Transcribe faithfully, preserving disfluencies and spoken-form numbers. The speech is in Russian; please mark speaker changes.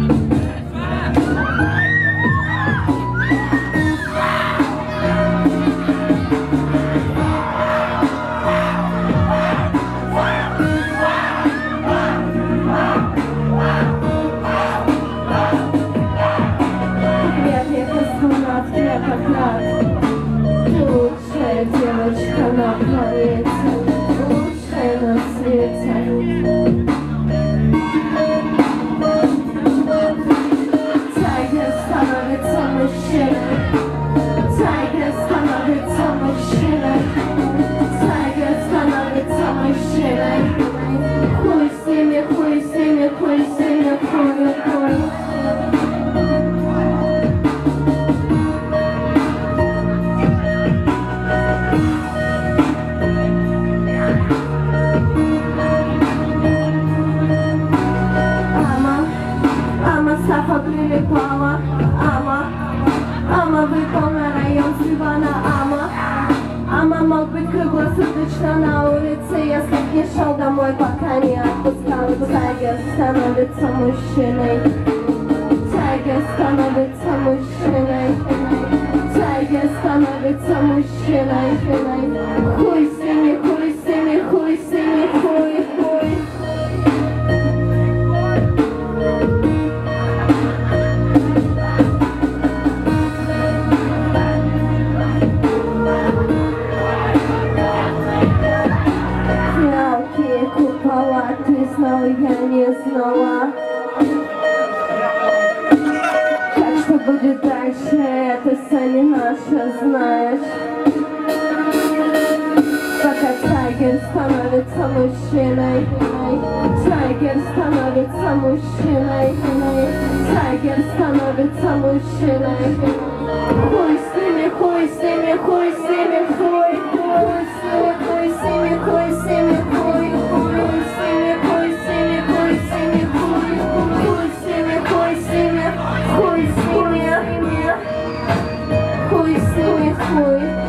Speaker 1: Лучшая девочка на планете, лучшая на свете. Тайгер становится мужчиной, Тайгер становится мужчиной, Тайгер становится мужчиной. Хуй с ними, хуй с ними, хуй с ними, хуй, хуй. Сафа прилипала, ама, ама выполнена район с дивана, ама, ама мог быть круглосуточно на улице, если б не шел домой, пока не отпускал. Тайгер становится мужчиной, Тайгер становится мужчиной, Тайгер становится мужчиной. Хуй с ними, хуй с ними, хуй с ними, хуй, хуй. Ты знал, я не знала. Как что будет дальше, это сами наши знаешь. Пока Тайгер становится мужчиной, Тайгер становится мужчиной, Тайгер становится мужчиной. Хуй с ними, хуй с ними, хуй с ними, хуй, хуй с ними, хуй с ними, хуй с ними, хуй, хуй с ними, хуй с ними, хуй с ними, хуй, хуй с ними, хуй с ними, хуй с ними, хуй с ними, хуй.